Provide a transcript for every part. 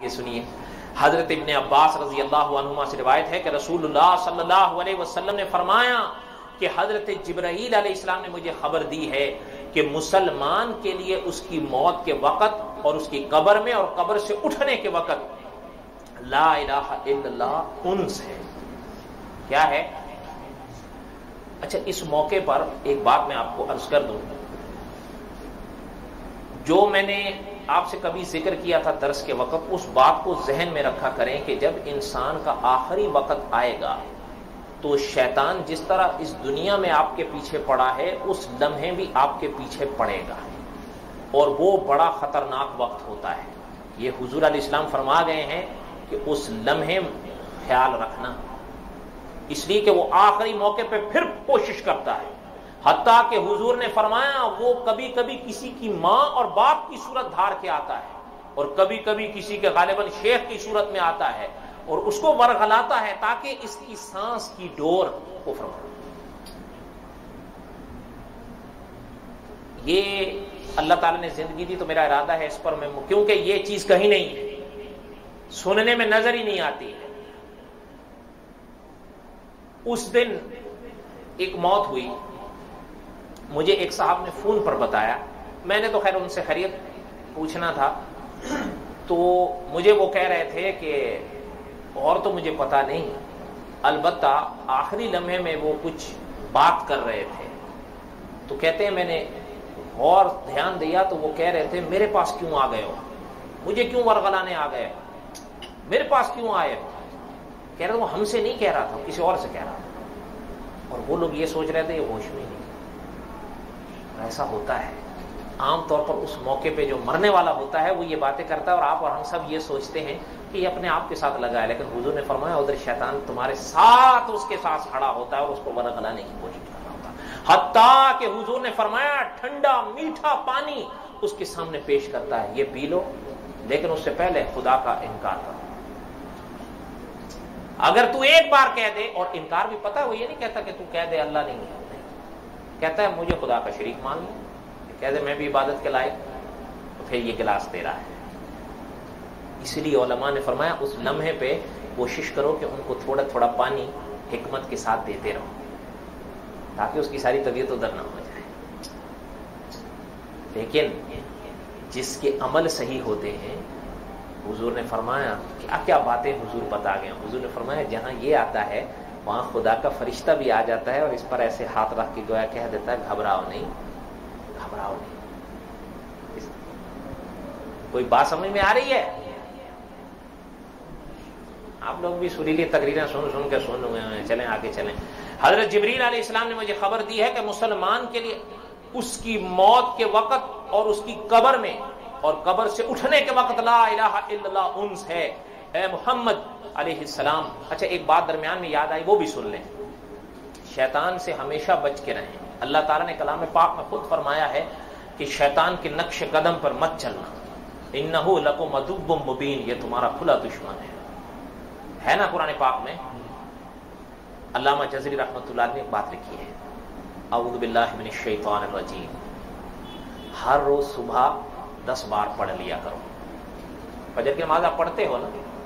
سنیے، حضرت ابن عباس رضی اللہ عنہما سے روایت ہے کہ رسول اللہ صلی اللہ علیہ وسلم نے فرمایا کہ حضرت جبرائیل علیہ السلام نے مجھے خبر دی ہے کہ مسلمان کے لیے اس کی موت کے وقت اور اس کی قبر میں اور قبر سے اٹھنے کے وقت لا الہ الا اللہ انس ہے. کیا ہے؟ اچھا، اس موقع پر ایک بات میں آپ کو عرض کر دوں، جو میں نے آپ سے کبھی ذکر کیا تھا درس کے وقت، اس بات کو ذہن میں رکھا کریں کہ جب انسان کا آخری وقت آئے گا تو شیطان جس طرح اس دنیا میں آپ کے پیچھے پڑا ہے اس لمحے بھی آپ کے پیچھے پڑے گا، اور وہ بڑا خطرناک وقت ہوتا ہے. یہ حضور علیہ السلام فرما گئے ہیں کہ اس لمحے خیال رکھنا، اس لیے کہ وہ آخری موقع پہ پھر کوشش کرتا ہے. حتیٰ کہ حضور نے فرمایا وہ کبھی کبھی کسی کی ماں اور باپ کی صورت دھار کے آتا ہے، اور کبھی کبھی کسی کے غالباً شیخ کی صورت میں آتا ہے، اور اس کو ورغلاتا ہے تاکہ اس کی سانس کی ڈور کو فرما. یہ اللہ تعالیٰ نے زندگی دی تو میرا ارادہ ہے اس پر میں، کیونکہ یہ چیز کہیں نہیں ہے، سننے میں نظر ہی نہیں آتی ہے. اس دن ایک موت ہوئی، مجھے ایک صاحب نے فون پر بتایا، میں نے تو خیر ان سے خیریت پوچھنا تھا، تو مجھے وہ کہہ رہے تھے کہ اور تو مجھے پتا نہیں، البتہ آخری لمحے میں وہ کچھ بات کر رہے تھے. تو کہتے ہیں میں نے اور دھیان دیا تو وہ کہہ رہے تھے میرے پاس کیوں آ گئے ہو، مجھے کیوں ورغلانے آ گئے، میرے پاس کیوں آئے ہو. کہہ رہے وہ ہم سے نہیں کہہ رہا تھا، کسی اور سے کہہ رہا تھا. اور وہ لوگ یہ سوچ رہے تھے یہ ہوش میں نہیں. ایسا ہوتا ہے عام طور پر اس موقع پہ جو مرنے والا ہوتا ہے وہ یہ باتیں کرتا ہے، اور آپ اور ہم سب یہ سوچتے ہیں کہ یہ اپنے آپ کے ساتھ لگا ہے، لیکن حضور نے فرمایا ادھر شیطان تمہارے ساتھ اس کے ساتھ کھڑا ہوتا ہے اور اس کو ورغلانے کی کوشش کر رہا ہوتا ہے. حتیٰ کہ حضور نے فرمایا ٹھنڈا میٹھا پانی اس کے سامنے پیش کرتا ہے، یہ پی لو، لیکن اس سے پہلے خدا کا انکار کرو. اگر تو ایک بار کہہ دے، اور انکار بھی پتا ہے وہ یہ نہیں کہتا کہ تو کہہ دے اللہ نہیں ہے، کہتا ہے مجھے خدا کا شریک مان لو، کہہ دے میں بھی عبادت کے لائق، تو پھر یہ گلاس تیرا ہے. اس لیے علماء نے فرمایا اس لمحے پہ کوشش کرو کہ ان کو تھوڑا تھوڑا پانی حکمت کے ساتھ دیتے رہو تاکہ اس کی ساری طبیعت ادھر نہ ہو جائے. لیکن جس کے عمل صحیح ہوتے ہیں، حضور نے فرمایا کیا کیا باتیں حضور بتا گئے. حضور نے فرمایا جہاں یہ آتا ہے وہاں خدا کا فرشتہ بھی آ جاتا ہے اور اس پر ایسے ہاتھ رکھ کے گویا کہہ دیتا ہے گھبراؤ نہیں، گھبراؤ نہیں. کوئی بات سمجھ میں آ رہی ہے؟ آپ لوگ بھی سریلی تقریریں سن کے سن ہوئے ہیں، چلیں آگے چلیں. حضرت جبریل علیہ السلام نے مجھے خبر دی ہے کہ مسلمان کے لیے اس کی موت کے وقت اور اس کی قبر میں اور قبر سے اٹھنے کے وقت لا الہ الا اللہ انس ہے. اے محمد علیہ السلام. اچھا ایک بات درمیان میں یاد آئی، وہ بھی سن لیں. شیطان سے ہمیشہ بچ کے رہیں. اللہ تعالیٰ نے کلام پاک میں خود فرمایا ہے کہ شیطان کے نقش قدم پر مت چلنا، انہ لکم عدو مبین، یہ تمہارا کھلا دشمن ہے نا قرآن پاک میں. علامہ جزری رحمۃ اللہ نے ایک بات لکھی ہے، اعوذ باللہ من الشیطان الرجیم. ہر روز صبح 10 بار پڑھ لیا کرو. فجر کی نماز آپ پڑھتے ہو نا،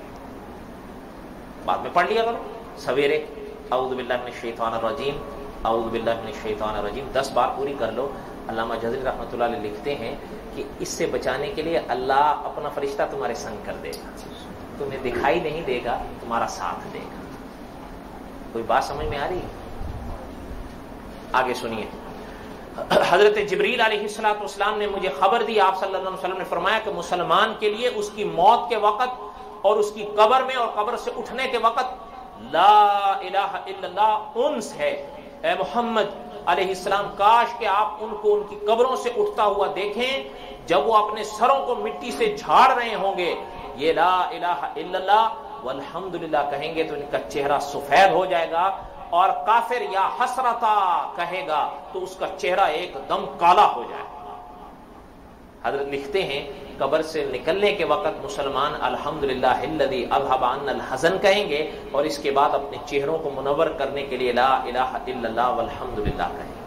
بعد میں پڑھ لیا کرو سویرے اعوذ باللہ من الشیطان الرجیم، اعوذ باللہ من الشیطان الرجیم 10 بار پوری کر لو. علامہ جزری رحمۃ اللہ علیہ لکھتے ہیں کہ اس سے بچانے کے لیے اللہ اپنا فرشتہ تمہارے سنگ کر دے گا، تمہیں دکھائی نہیں دے گا، تمہارا ساتھ دے گا. کوئی بات سمجھ میں آ رہی ہے؟ آگے سنیے. حضرت جبریل علیہ الصلوۃ والسلام نے مجھے خبر دی، آپ صلی اللہ علیہ وسلم نے فرمایا کہ مسلمان کے لیے اس کی موت کے وقت اور اس کی قبر میں اور قبر سے اٹھنے کے وقت لا الہ الا اللہ انس ہے. اے محمد علیہ السلام کاش کہ آپ ان کو ان کی قبروں سے اٹھتا ہوا دیکھیں جب وہ اپنے سروں کو مٹی سے جھاڑ رہے ہوں گے، یہ لا الہ الا اللہ والحمدللہ کہیں گے تو ان کا چہرہ سفید ہو جائے گا، اور کافر یا حسرتا کہے گا تو اس کا چہرہ ایک دم کالا ہو جائے گا. حضرت لکھتے ہیں قبر سے نکلنے کے وقت مسلمان الحمدللہ الذی اذھب عنا الحزن کہیں گے، اور اس کے بعد اپنے چہروں کو منور کرنے کے لیے لا الہ الا اللہ والحمدللہ کہیں گے.